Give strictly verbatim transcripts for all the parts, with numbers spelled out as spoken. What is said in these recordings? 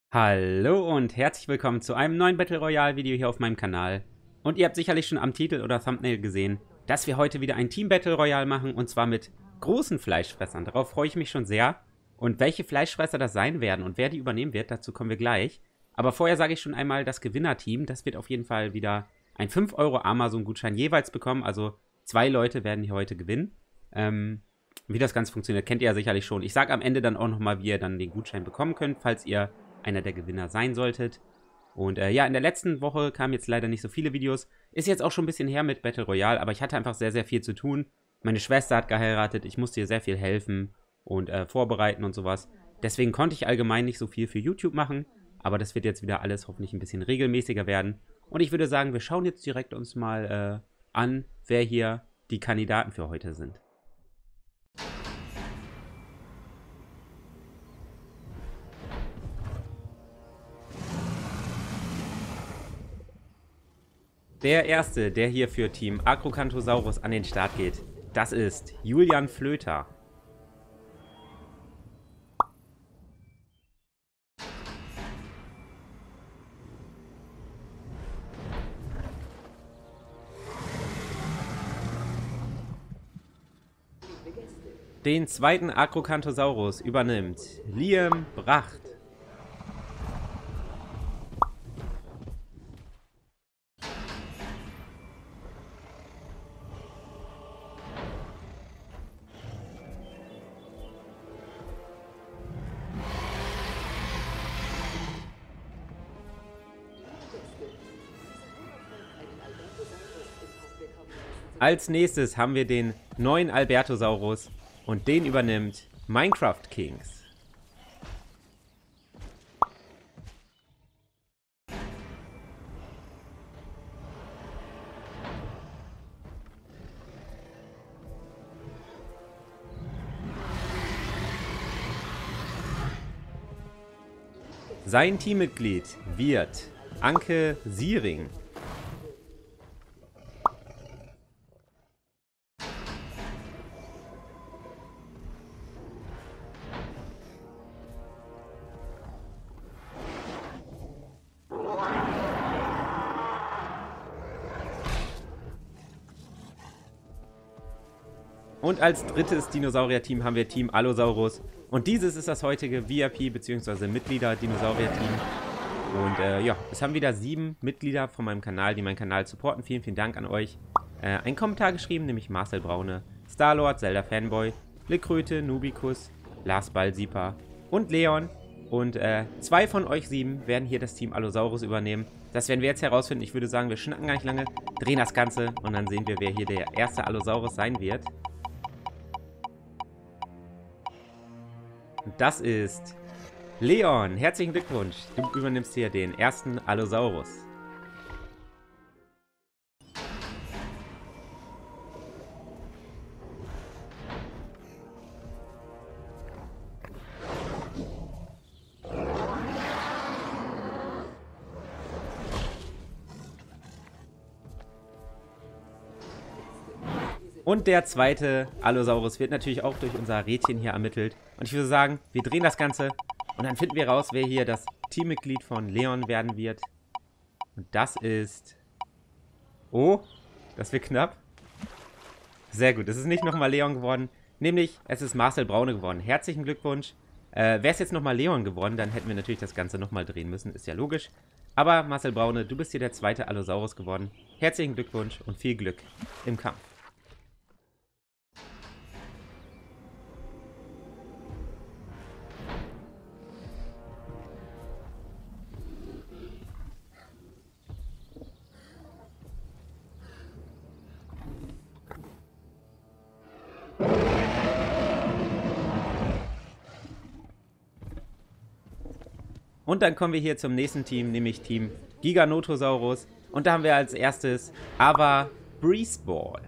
Hallo und herzlich willkommen zu einem neuen Battle Royale Video hier auf meinem Kanal. Und ihr habt sicherlich schon am Titel oder Thumbnail gesehen, dass wir heute wieder ein Team Battle Royale machen und zwar mit großen Fleischfressern. Darauf freue ich mich schon sehr. Und welche Fleischfresser das sein werden und wer die übernehmen wird, dazu kommen wir gleich. Aber vorher sage ich schon einmal, das Gewinnerteam, das wird auf jeden Fall wieder ein fünf Euro Amazon-Gutschein jeweils bekommen. Also zwei Leute werden hier heute gewinnen. Ähm, wie das Ganze funktioniert, kennt ihr ja sicherlich schon. Ich sage am Ende dann auch nochmal, wie ihr dann den Gutschein bekommen könnt, falls ihr einer der Gewinner sein solltet. Und äh, ja, in der letzten Woche kamen jetzt leider nicht so viele Videos. Ist jetzt auch schon ein bisschen her mit Battle Royale, aber ich hatte einfach sehr, sehr viel zu tun. Meine Schwester hat geheiratet, ich musste ihr sehr viel helfen und äh, vorbereiten und sowas. Deswegen konnte ich allgemein nicht so viel für YouTube machen, aber das wird jetzt wieder alles hoffentlich ein bisschen regelmäßiger werden. Und ich würde sagen, wir schauen jetzt direkt uns mal äh, an, wer hier die Kandidaten für heute sind. Der erste, der hier für Team Acrocanthosaurus an den Start geht, das ist Julian Flöter. Den zweiten Acrocanthosaurus übernimmt Liam Bracht. Als nächstes haben wir den neuen Albertosaurus und den übernimmt Minecraft Kings. Sein Teammitglied wird Anke Siering. Und als drittes Dinosaurier-Team haben wir Team Allosaurus. Und dieses ist das heutige V I P bzw. Mitglieder-Dinosaurier-Team. Und äh, ja, es haben wieder sieben Mitglieder von meinem Kanal, die meinen Kanal supporten. Vielen, vielen Dank an euch. Äh, einen Kommentar geschrieben, nämlich Marcel Braune, Starlord, Zelda Fanboy, Lickröte, Nubikus, Lars Ballsieper und Leon. Und äh, zwei von euch sieben werden hier das Team Allosaurus übernehmen. Das werden wir jetzt herausfinden. Ich würde sagen, wir schnacken gar nicht lange, drehen das Ganze und dann sehen wir, wer hier der erste Allosaurus sein wird. Das ist Leon. Herzlichen Glückwunsch. Du übernimmst hier den ersten Allosaurus. Und der zweite Allosaurus wird natürlich auch durch unser Rädchen hier ermittelt. Und ich würde sagen, wir drehen das Ganze und dann finden wir raus, wer hier das Teammitglied von Leon werden wird. Und das ist... Oh, das wird knapp. Sehr gut, es ist nicht nochmal Leon geworden, nämlich es ist Marcel Braune geworden. Herzlichen Glückwunsch. Äh, wäre es jetzt nochmal Leon geworden, dann hätten wir natürlich das Ganze nochmal drehen müssen, ist ja logisch. Aber Marcel Braune, du bist hier der zweite Allosaurus geworden. Herzlichen Glückwunsch und viel Glück im Kampf. Und dann kommen wir hier zum nächsten Team, nämlich Team Giganotosaurus. Und da haben wir als erstes Ava Breezeball.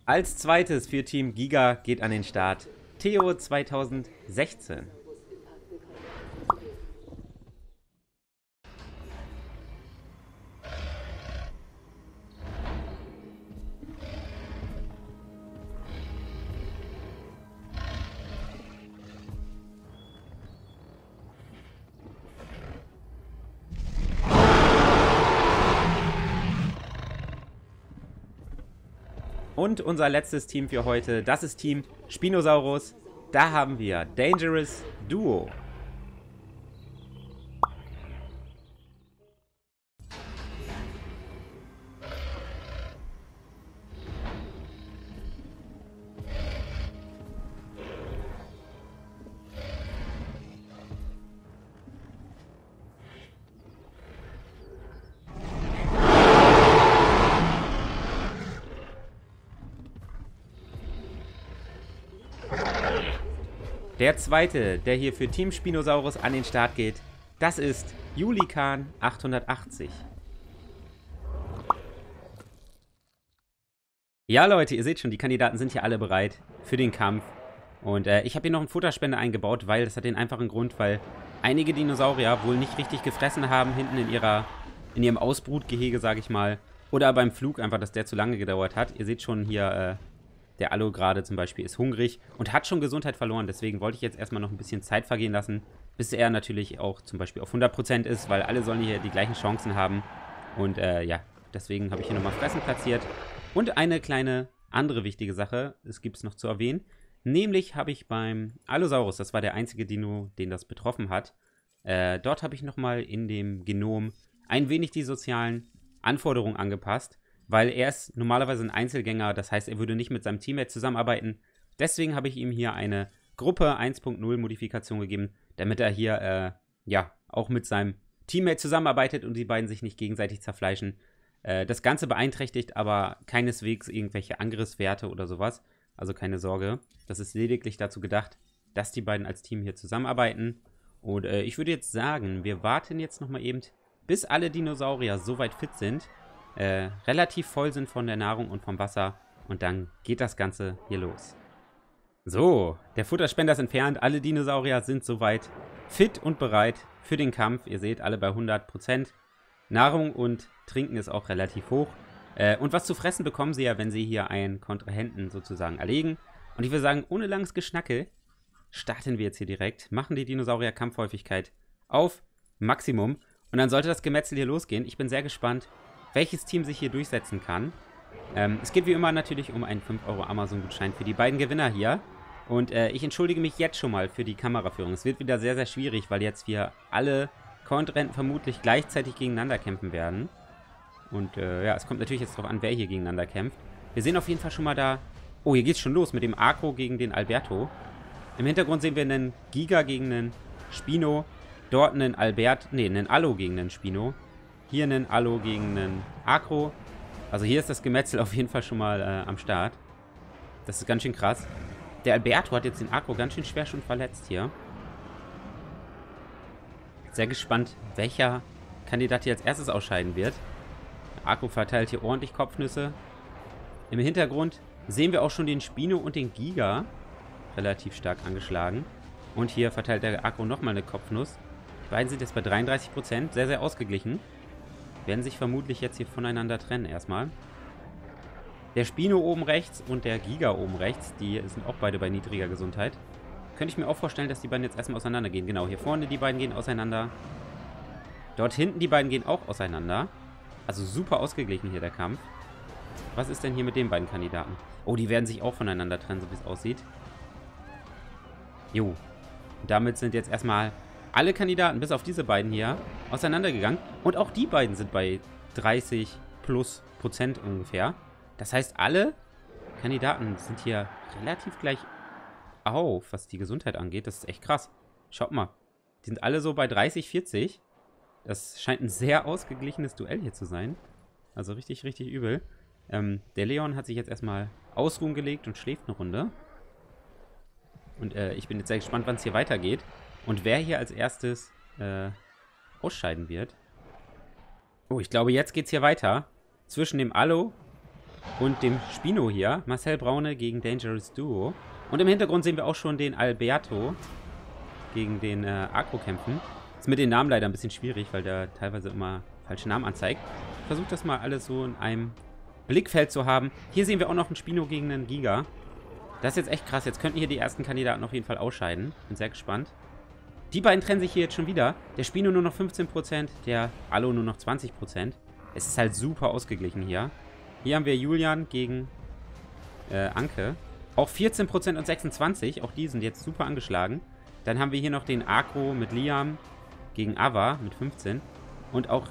Als zweites für Team Giga geht an den Start Theo zweitausendsechzehn. Und unser letztes Team für heute, das ist Team Spinosaurus. Da haben wir Dangerous Duo. Der zweite, der hier für Team Spinosaurus an den Start geht, das ist Julikan achthundertachtzig. Ja Leute, ihr seht schon, die Kandidaten sind hier alle bereit für den Kampf. Und äh, ich habe hier noch einen Futterspender eingebaut, weil das hat den einfachen Grund, weil einige Dinosaurier wohl nicht richtig gefressen haben, hinten in ihrer, in ihrem Ausbrutgehege, sage ich mal. Oder beim Flug einfach, dass der zu lange gedauert hat. Ihr seht schon hier, äh, der Allo gerade zum Beispiel ist hungrig und hat schon Gesundheit verloren. Deswegen wollte ich jetzt erstmal noch ein bisschen Zeit vergehen lassen, bis er natürlich auch zum Beispiel auf hundert Prozent ist, weil alle sollen hier die gleichen Chancen haben. Und äh, ja, deswegen habe ich hier nochmal Fressen platziert. Und eine kleine andere wichtige Sache, es gibt es noch zu erwähnen. Nämlich habe ich beim Allosaurus, das war der einzige Dino, den das betroffen hat, äh, dort habe ich nochmal in dem Genom ein wenig die sozialen Anforderungen angepasst. Weil er ist normalerweise ein Einzelgänger, das heißt, er würde nicht mit seinem Teammate zusammenarbeiten. Deswegen habe ich ihm hier eine Gruppe eins Punkt null Modifikation gegeben, damit er hier, äh, ja, auch mit seinem Teammate zusammenarbeitet und die beiden sich nicht gegenseitig zerfleischen. Äh, das Ganze beeinträchtigt aber keineswegs irgendwelche Angriffswerte oder sowas. Also keine Sorge. Das ist lediglich dazu gedacht, dass die beiden als Team hier zusammenarbeiten. Und äh, ich würde jetzt sagen, wir warten jetzt nochmal eben, bis alle Dinosaurier soweit fit sind. Äh, relativ voll sind von der Nahrung und vom Wasser und dann geht das Ganze hier los. So, der Futterspender ist entfernt, alle Dinosaurier sind soweit fit und bereit für den Kampf. Ihr seht, alle bei hundert Prozent. Nahrung und Trinken ist auch relativ hoch. Äh, und was zu fressen bekommen sie ja, wenn sie hier einen Kontrahenten sozusagen erlegen. Und ich würde sagen, ohne langes Geschnacke starten wir jetzt hier direkt, machen die Dinosaurier Kampfhäufigkeit auf Maximum und dann sollte das Gemetzel hier losgehen. Ich bin sehr gespannt, welches Team sich hier durchsetzen kann. Ähm, es geht wie immer natürlich um einen fünf Euro Amazon-Gutschein für die beiden Gewinner hier. Und äh, ich entschuldige mich jetzt schon mal für die Kameraführung. Es wird wieder sehr, sehr schwierig, weil jetzt wir alle Kontrahenten vermutlich gleichzeitig gegeneinander kämpfen werden. Und äh, ja, es kommt natürlich jetzt darauf an, wer hier gegeneinander kämpft. Wir sehen auf jeden Fall schon mal da... Oh, hier geht's schon los mit dem Acro gegen den Alberto. Im Hintergrund sehen wir einen Giga gegen einen Spino. Dort einen Albert... Ne, einen Allo gegen einen Spino. Hier einen Allo gegen einen Acro. Also hier ist das Gemetzel auf jeden Fall schon mal äh, am Start. Das ist ganz schön krass. Der Alberto hat jetzt den Acro ganz schön schwer schon verletzt hier. Sehr gespannt, welcher Kandidat hier als erstes ausscheiden wird. Der Acro verteilt hier ordentlich Kopfnüsse. Im Hintergrund sehen wir auch schon den Spino und den Giga. Relativ stark angeschlagen. Und hier verteilt der Acro nochmal eine Kopfnuss. Die beiden sind jetzt bei dreiunddreißig Prozent. Sehr, sehr ausgeglichen. Werden sich vermutlich jetzt hier voneinander trennen erstmal. Der Spino oben rechts und der Giga oben rechts, die sind auch beide bei niedriger Gesundheit. Könnte ich mir auch vorstellen, dass die beiden jetzt erstmal auseinandergehen. Genau, hier vorne die beiden gehen auseinander. Dort hinten die beiden gehen auch auseinander. Also super ausgeglichen hier der Kampf. Was ist denn hier mit den beiden Kandidaten? Oh, die werden sich auch voneinander trennen, so wie es aussieht. Jo. Und damit sind jetzt erstmal alle Kandidaten, bis auf diese beiden hier, auseinandergegangen. Und auch die beiden sind bei dreißig plus Prozent ungefähr. Das heißt, alle Kandidaten sind hier relativ gleich auf, was die Gesundheit angeht. Das ist echt krass. Schaut mal. Die sind alle so bei dreißig, vierzig. Das scheint ein sehr ausgeglichenes Duell hier zu sein. Also richtig, richtig übel. Ähm, der Leon hat sich jetzt erstmal ausruhen gelegt und schläft eine Runde. Und äh, ich bin jetzt sehr gespannt, wann es hier weitergeht. Und wer hier als erstes äh, ausscheiden wird. Oh, ich glaube, jetzt geht es hier weiter. Zwischen dem Allo und dem Spino hier. Marcel Braune gegen Dangerous Duo. Und im Hintergrund sehen wir auch schon den Alberto gegen den äh, Akro kämpfen. Ist mit den Namen leider ein bisschen schwierig, weil der teilweise immer falsche Namen anzeigt. Versucht das mal alles so in einem Blickfeld zu haben. Hier sehen wir auch noch einen Spino gegen einen Giga. Das ist jetzt echt krass. Jetzt könnten hier die ersten Kandidaten auf jeden Fall ausscheiden. Bin sehr gespannt. Die beiden trennen sich hier jetzt schon wieder. Der Spino nur noch fünfzehn Prozent, der Allo nur noch zwanzig Prozent. Es ist halt super ausgeglichen hier. Hier haben wir Julian gegen äh, Anke. Auch vierzehn Prozent und sechsundzwanzig. Auch die sind jetzt super angeschlagen. Dann haben wir hier noch den Akro mit Liam gegen Ava mit fünfzehn. Und auch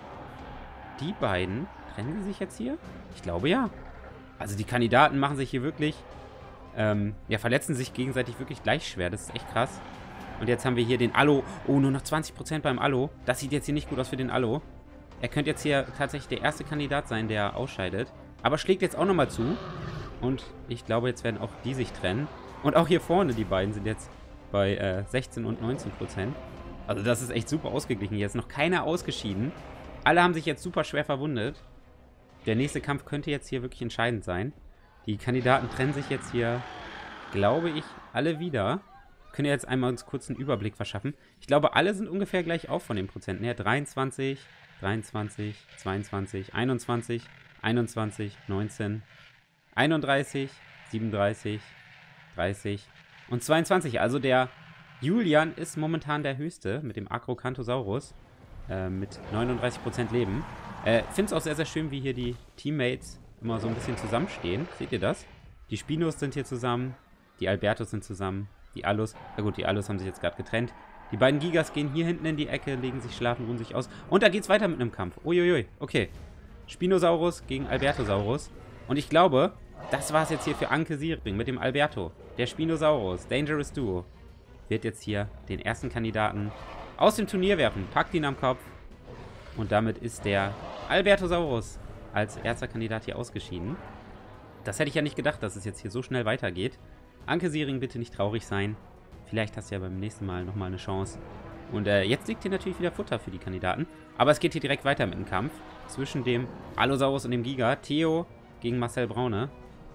die beiden trennen sie sich jetzt hier? Ich glaube ja. Also die Kandidaten machen sich hier wirklich, ähm, ja, verletzen sich gegenseitig wirklich gleich schwer. Das ist echt krass. Und jetzt haben wir hier den Allo. Oh, nur noch zwanzig Prozent beim Allo. Das sieht jetzt hier nicht gut aus für den Allo. Er könnte jetzt hier tatsächlich der erste Kandidat sein, der ausscheidet. Aber schlägt jetzt auch nochmal zu. Und ich glaube, jetzt werden auch die sich trennen. Und auch hier vorne, die beiden sind jetzt bei äh, sechzehn und neunzehn Prozent. Also das ist echt super ausgeglichen. Hier ist noch keiner ausgeschieden. Alle haben sich jetzt super schwer verwundet. Der nächste Kampf könnte jetzt hier wirklich entscheidend sein. Die Kandidaten trennen sich jetzt hier, glaube ich, alle wieder. Können wir jetzt einmal uns kurz einen Überblick verschaffen. Ich glaube, alle sind ungefähr gleich auf von den Prozenten her. dreiundzwanzig, dreiundzwanzig, zweiundzwanzig, einundzwanzig, einundzwanzig, neunzehn, einunddreißig, siebenunddreißig, dreißig und zweiundzwanzig. Also der Julian ist momentan der höchste mit dem Acrocanthosaurus äh, mit neununddreißig Prozent Leben. Ich äh, finde es auch sehr, sehr schön, wie hier die Teammates immer so ein bisschen zusammenstehen. Seht ihr das? Die Spinos sind hier zusammen, die Albertos sind zusammen, die Allos, na gut, die Allos haben sich jetzt gerade getrennt. Die beiden Gigas gehen hier hinten in die Ecke, legen sich schlafen, ruhen sich aus. Und da geht's weiter mit einem Kampf. Uiuiui, okay. Spinosaurus gegen Albertosaurus. Und ich glaube, das war es jetzt hier für Anke Siering mit dem Alberto. Der Spinosaurus, Dangerous Duo, wird jetzt hier den ersten Kandidaten aus dem Turnier werfen. Packt ihn am Kopf. Und damit ist der Albertosaurus als erster Kandidat hier ausgeschieden. Das hätte ich ja nicht gedacht, dass es jetzt hier so schnell weitergeht. Anke Siering, bitte nicht traurig sein. Vielleicht hast du ja beim nächsten Mal nochmal eine Chance. Und äh, jetzt liegt hier natürlich wieder Futter für die Kandidaten. Aber es geht hier direkt weiter mit dem Kampf zwischen dem Allosaurus und dem Giga. Theo gegen Marcel Braune.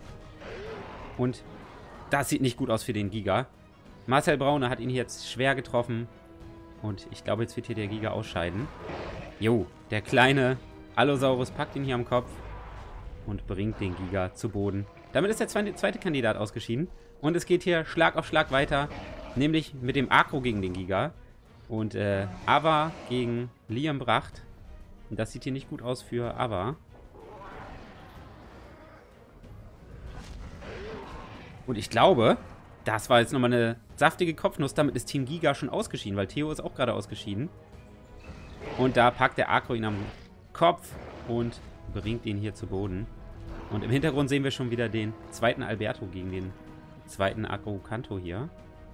Und das sieht nicht gut aus für den Giga. Marcel Braune hat ihn jetzt schwer getroffen. Und ich glaube, jetzt wird hier der Giga ausscheiden. Jo, der kleine Allosaurus packt ihn hier am Kopf und bringt den Giga zu Boden. Damit ist der zweite Kandidat ausgeschieden. Und es geht hier Schlag auf Schlag weiter. Nämlich mit dem Akro gegen den Giga. Und äh, Ava gegen Liam Bracht. Und das sieht hier nicht gut aus für Ava. Und ich glaube, das war jetzt nochmal eine saftige Kopfnuss. Damit ist Team Giga schon ausgeschieden, weil Theo ist auch gerade ausgeschieden. Und da packt der Akro ihn am Kopf und bringt ihn hier zu Boden. Und im Hintergrund sehen wir schon wieder den zweiten Alberto gegen den zweiten Acrocanto hier.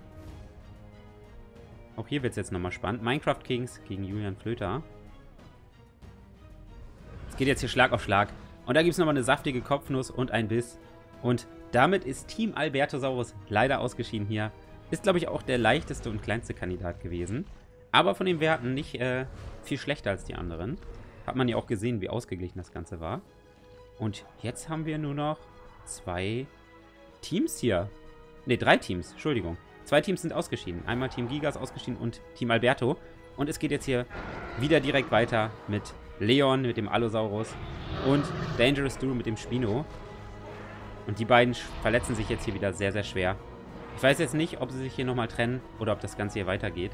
Auch hier wird es jetzt nochmal spannend. Minecraft Kings gegen Julian Flöter. Es geht jetzt hier Schlag auf Schlag. Und da gibt es nochmal eine saftige Kopfnuss und ein Biss. Und damit ist Team Albertosaurus leider ausgeschieden hier. Ist, glaube ich, auch der leichteste und kleinste Kandidat gewesen. Aber von den Werten nicht äh, viel schlechter als die anderen. Hat man ja auch gesehen, wie ausgeglichen das Ganze war. Und jetzt haben wir nur noch zwei Teams hier. Ne, drei Teams, Entschuldigung. Zwei Teams sind ausgeschieden. Einmal Team Giga ist ausgeschieden und Team Alberto. Und es geht jetzt hier wieder direkt weiter mit Leon, mit dem Allosaurus und Dangerous Duo mit dem Spino. Und die beiden verletzen sich jetzt hier wieder sehr, sehr schwer. Ich weiß jetzt nicht, ob sie sich hier nochmal trennen oder ob das Ganze hier weitergeht.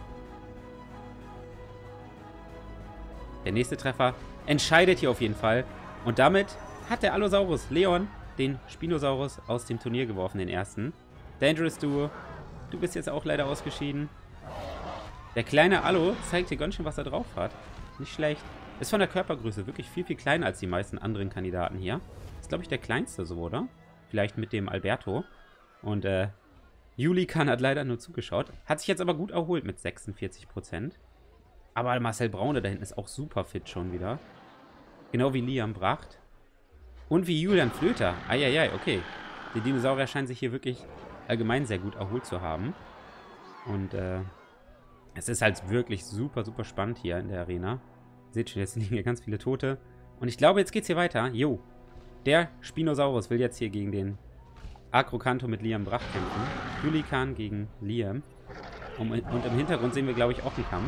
Der nächste Treffer entscheidet hier auf jeden Fall. Und damit hat der Allosaurus Leon den Spinosaurus aus dem Turnier geworfen, den ersten. Dangerous Duo, du bist jetzt auch leider ausgeschieden. Der kleine Allo zeigt hier ganz schön, was er drauf hat. Nicht schlecht. Ist von der Körpergröße wirklich viel, viel kleiner als die meisten anderen Kandidaten hier. Ist, glaube ich, der kleinste so, oder? Vielleicht mit dem Alberto. Und äh, Julikan hat leider nur zugeschaut. Hat sich jetzt aber gut erholt mit sechsundvierzig Prozent. Aber Marcel Braune da hinten ist auch super fit schon wieder. Genau wie Liam Bracht. Und wie Julian Flöter. Eieiei, okay. Die Dinosaurier scheinen sich hier wirklich allgemein sehr gut erholt zu haben. Und äh, es ist halt wirklich super, super spannend hier in der Arena. Seht schon, jetzt liegen hier ganz viele Tote. Und ich glaube, jetzt geht's hier weiter. Jo. Der Spinosaurus will jetzt hier gegen den Acrocantho mit Liam Bracht kämpfen. Julikan gegen Liam. Und im Hintergrund sehen wir, glaube ich, auch einen Kampf.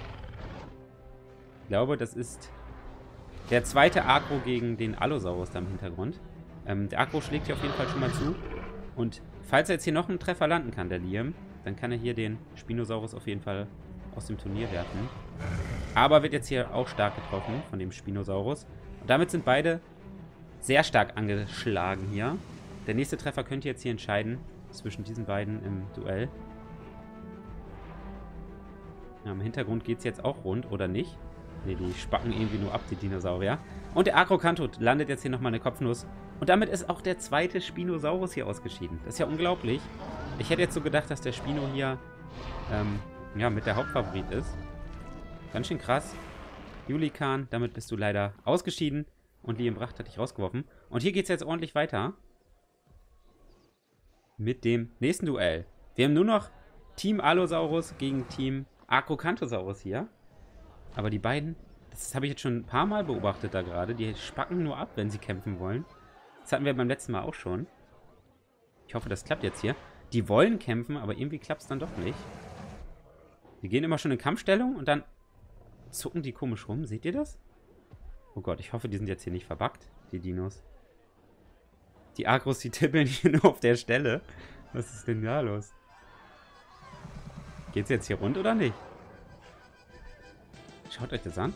Ich glaube, das ist der zweite Acro gegen den Allosaurus da im Hintergrund. Ähm, der Acro schlägt hier auf jeden Fall schon mal zu. Und falls er jetzt hier noch einen Treffer landen kann, der Liam, dann kann er hier den Spinosaurus auf jeden Fall aus dem Turnier werfen. Aber wird jetzt hier auch stark getroffen von dem Spinosaurus. Und damit sind beide sehr stark angeschlagen hier. Der nächste Treffer könnte jetzt hier entscheiden zwischen diesen beiden im Duell. Ja, im Hintergrund geht es jetzt auch rund, oder nicht? Ne, die spacken irgendwie nur ab, die Dinosaurier. Und der Acrocantho landet jetzt hier nochmal eine Kopfnuss. Und damit ist auch der zweite Spinosaurus hier ausgeschieden. Das ist ja unglaublich. Ich hätte jetzt so gedacht, dass der Spino hier ähm, ja, mit der Hauptfavorit ist. Ganz schön krass. Julikan, damit bist du leider ausgeschieden. Und Liam Bracht hat dich rausgeworfen. Und hier geht es jetzt ordentlich weiter. Mit dem nächsten Duell. Wir haben nur noch Team Allosaurus gegen Team Acrocanthosaurus hier. Aber die beiden, das habe ich jetzt schon ein paar Mal beobachtet da gerade. Die spacken nur ab, wenn sie kämpfen wollen. Das hatten wir beim letzten Mal auch schon. Ich hoffe, das klappt jetzt hier. Die wollen kämpfen, aber irgendwie klappt es dann doch nicht. Die gehen immer schon in Kampfstellung und dann zucken die komisch rum. Seht ihr das? Oh Gott, ich hoffe, die sind jetzt hier nicht verbuggt, die Dinos. Die Agros, die tippeln hier nur auf der Stelle. Was ist denn da los? Geht's jetzt hier rund oder nicht? Schaut euch das an.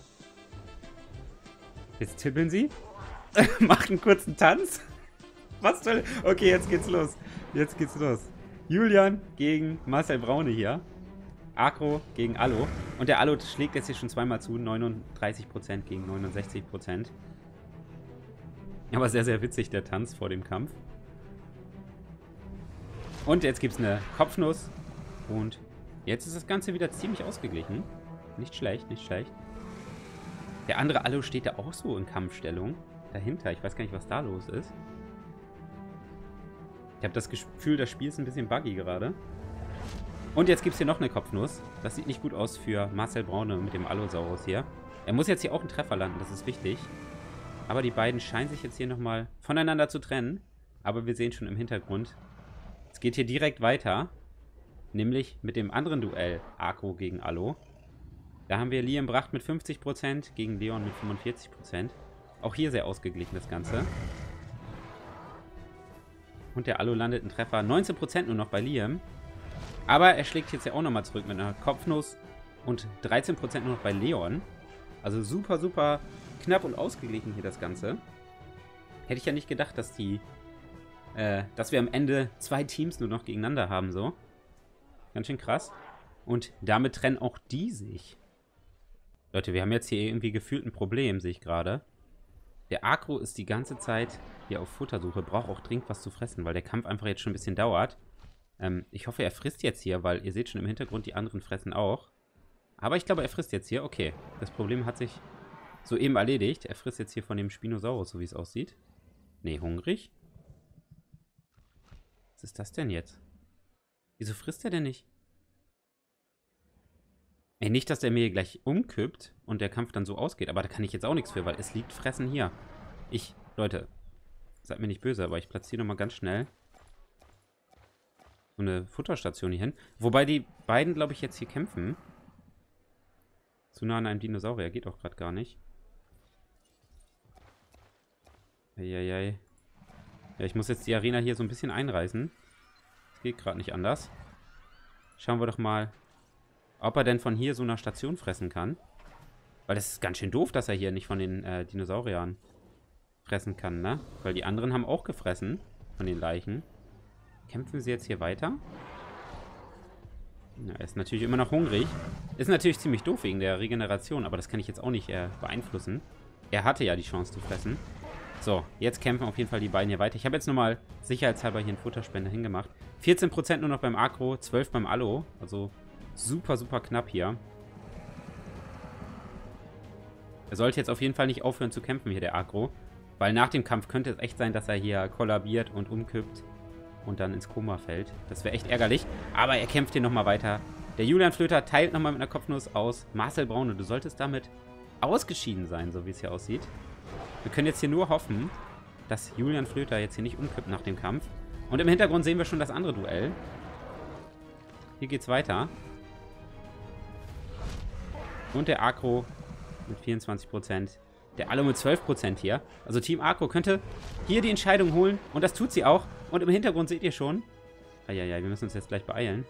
Jetzt tippeln sie. Macht einen kurzen Tanz. Was soll... Okay, jetzt geht's los. Jetzt geht's los. Julian gegen Marcel Braune hier. Acro gegen Allo. Und der Allo schlägt jetzt hier schon zweimal zu. neununddreißig Prozent gegen neunundsechzig Prozent. Aber sehr, sehr witzig, der Tanz vor dem Kampf. Und jetzt gibt's eine Kopfnuss. Und jetzt ist das Ganze wieder ziemlich ausgeglichen. Nicht schlecht, nicht schlecht. Der andere Allo steht da auch so in Kampfstellung. Dahinter. Ich weiß gar nicht, was da los ist. Ich habe das Gefühl, das Spiel ist ein bisschen buggy gerade. Und jetzt gibt es hier noch eine Kopfnuss. Das sieht nicht gut aus für Marcel Braune mit dem Allosaurus hier. Er muss jetzt hier auch einen Treffer landen, das ist wichtig. Aber die beiden scheinen sich jetzt hier nochmal voneinander zu trennen. Aber wir sehen schon im Hintergrund, es geht hier direkt weiter. Nämlich mit dem anderen Duell, Acro gegen Allo. Da haben wir Liam Bracht mit fünfzig Prozent gegen Leon mit fünfundvierzig Prozent. Auch hier sehr ausgeglichen das Ganze. Und der Allo landet einen Treffer. neunzehn Prozent nur noch bei Liam. Aber er schlägt jetzt ja auch nochmal zurück mit einer Kopfnuss. Und dreizehn Prozent nur noch bei Leon. Also super, super knapp und ausgeglichen hier das Ganze. Hätte ich ja nicht gedacht, dass die, äh, dass wir am Ende zwei Teams nur noch gegeneinander haben, so. Ganz schön krass. Und damit trennen auch die sich. Leute, wir haben jetzt hier irgendwie gefühlt ein Problem, sehe ich gerade. Der Acro ist die ganze Zeit hier auf Futtersuche, braucht auch dringend was zu fressen, weil der Kampf einfach jetzt schon ein bisschen dauert. Ähm, ich hoffe, er frisst jetzt hier, weil ihr seht schon im Hintergrund, die anderen fressen auch. Aber ich glaube, er frisst jetzt hier. Okay, das Problem hat sich soeben erledigt. Er frisst jetzt hier von dem Spinosaurus, so wie es aussieht. Nee, hungrig? Was ist das denn jetzt? Wieso frisst er denn nicht? Ey, nicht, dass der mir gleich umkippt und der Kampf dann so ausgeht. Aber da kann ich jetzt auch nichts für, weil es liegt Fressen hier. Ich, Leute, seid mir nicht böse, aber ich platziere nochmal ganz schnell so eine Futterstation hier hin. Wobei die beiden, glaube ich, jetzt hier kämpfen. Zu nah an einem Dinosaurier geht auch gerade gar nicht. Eieiei. Ja, ich muss jetzt die Arena hier so ein bisschen einreißen. Das geht gerade nicht anders. Schauen wir doch mal, ob er denn von hier so einer Station fressen kann. Weil das ist ganz schön doof, dass er hier nicht von den äh, Dinosauriern fressen kann, ne? Weil die anderen haben auch gefressen von den Leichen. Kämpfen sie jetzt hier weiter? Ja, er ist natürlich immer noch hungrig. Ist natürlich ziemlich doof wegen der Regeneration, aber das kann ich jetzt auch nicht äh, beeinflussen. Er hatte ja die Chance zu fressen. So, jetzt kämpfen auf jeden Fall die beiden hier weiter. Ich habe jetzt nochmal sicherheitshalber hier einen Futterspender hingemacht. vierzehn Prozent nur noch beim Acro, zwölf beim Allo. Also super, super knapp hier. Er sollte jetzt auf jeden Fall nicht aufhören zu kämpfen hier, der Acro. Weil nach dem Kampf könnte es echt sein, dass er hier kollabiert und umkippt und dann ins Koma fällt. Das wäre echt ärgerlich. Aber er kämpft hier nochmal weiter. Der Julian Flöter teilt nochmal mit einer Kopfnuss aus. Marcel Braune, du solltest damit ausgeschieden sein, so wie es hier aussieht. Wir können jetzt hier nur hoffen, dass Julian Flöter jetzt hier nicht umkippt nach dem Kampf. Und im Hintergrund sehen wir schon das andere Duell. Hier geht's weiter. Und der Agro mit vierundzwanzig Prozent. Der Allo mit zwölf Prozent hier. Also Team Agro könnte hier die Entscheidung holen. Und das tut sie auch. Und im Hintergrund seht ihr schon. Eieiei, wir müssen uns jetzt gleich beeilen.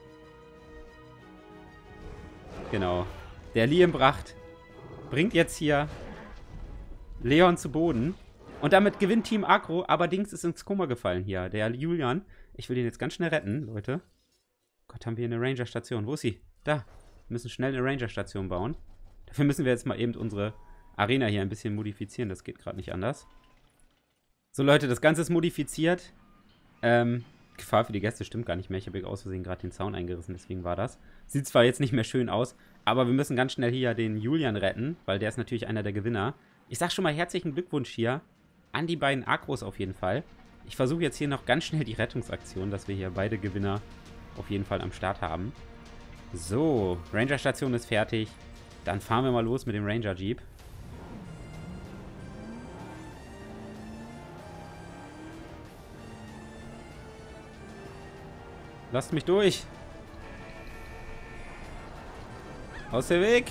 Genau. Der Liam Bracht bringt jetzt hier Leon zu Boden. Und damit gewinnt Team Agro. Aber Dings ist ins Koma gefallen hier. Der Julian. Ich will den jetzt ganz schnell retten, Leute. Gott, haben wir eine Ranger-Station. Wo ist sie? Da. Wir müssen schnell eine Ranger-Station bauen. Dafür müssen wir jetzt mal eben unsere Arena hier ein bisschen modifizieren. Das geht gerade nicht anders. So, Leute, das Ganze ist modifiziert. Ähm, Gefahr für die Gäste stimmt gar nicht mehr. Ich habe hier aus Versehen gerade den Zaun eingerissen, deswegen war das. Sieht zwar jetzt nicht mehr schön aus, aber wir müssen ganz schnell hier den Julian retten, weil der ist natürlich einer der Gewinner. Ich sag schon mal herzlichen Glückwunsch hier an die beiden Agros auf jeden Fall. Ich versuche jetzt hier noch ganz schnell die Rettungsaktion, dass wir hier beide Gewinner auf jeden Fall am Start haben. So, Ranger-Station ist fertig. Dann fahren wir mal los mit dem Ranger-Jeep. Lasst mich durch. Aus dem Weg.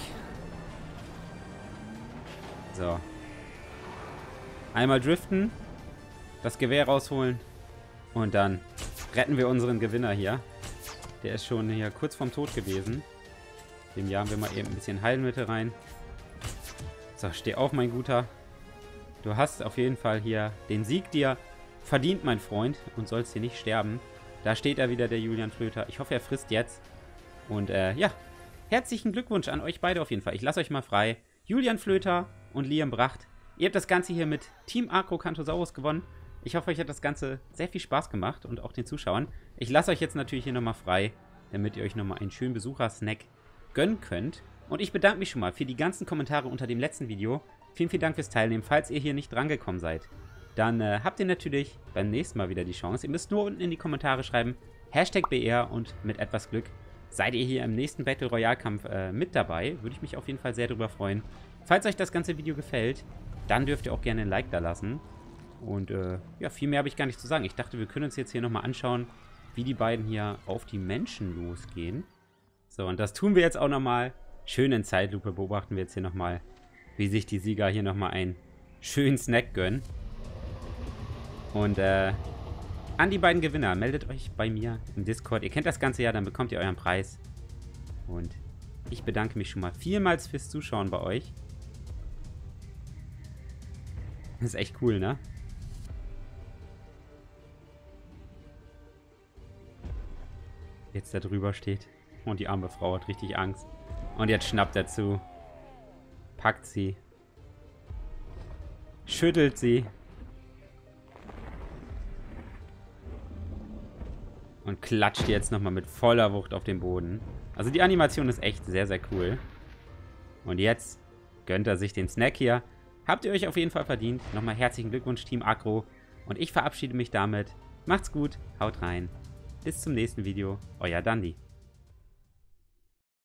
So. Einmal driften. Das Gewehr rausholen. Und dann retten wir unseren Gewinner hier. Der ist schon hier kurz vorm Tod gewesen. Dem jagen wir mal eben ein bisschen Heilmittel rein. So, steh auf, mein Guter. Du hast auf jeden Fall hier den Sieg dir verdient, mein Freund. Und sollst hier nicht sterben. Da steht er wieder, der Julian Flöter. Ich hoffe, er frisst jetzt. Und äh, ja, herzlichen Glückwunsch an euch beide auf jeden Fall. Ich lasse euch mal frei. Julian Flöter und Liam Bracht. Ihr habt das Ganze hier mit Team Agro Canthosaurus gewonnen. Ich hoffe, euch hat das Ganze sehr viel Spaß gemacht und auch den Zuschauern. Ich lasse euch jetzt natürlich hier nochmal frei, damit ihr euch nochmal einen schönen Besuchersnack gönnen könnt. Und ich bedanke mich schon mal für die ganzen Kommentare unter dem letzten Video. Vielen, vielen Dank fürs Teilnehmen. Falls ihr hier nicht drangekommen seid, dann äh, habt ihr natürlich beim nächsten Mal wieder die Chance. Ihr müsst nur unten in die Kommentare schreiben, Hashtag B R, und mit etwas Glück seid ihr hier im nächsten Battle Royale Kampf äh, mit dabei. Würde ich mich auf jeden Fall sehr darüber freuen. Falls euch das ganze Video gefällt, dann dürft ihr auch gerne ein Like da lassen. Und äh, ja, viel mehr habe ich gar nicht zu sagen. Ich dachte, wir können uns jetzt hier nochmal anschauen, wie die beiden hier auf die Menschen losgehen. So, und das tun wir jetzt auch nochmal. Schön in Zeitlupe beobachten wir jetzt hier nochmal, wie sich die Sieger hier nochmal einen schönen Snack gönnen. Und äh, an die beiden Gewinner, meldet euch bei mir im Discord. Ihr kennt das Ganze ja, dann bekommt ihr euren Preis. Und ich bedanke mich schon mal vielmals fürs Zuschauen bei euch. Das ist echt cool, ne? Jetzt da drüber steht. Und die arme Frau hat richtig Angst. Und jetzt schnappt er zu. Packt sie. Schüttelt sie. Und klatscht jetzt nochmal mit voller Wucht auf den Boden. Also die Animation ist echt sehr, sehr cool. Und jetzt gönnt er sich den Snack hier. Habt ihr euch auf jeden Fall verdient. Nochmal herzlichen Glückwunsch, Team Agro. Und ich verabschiede mich damit. Macht's gut, haut rein. Bis zum nächsten Video. Euer Dandi.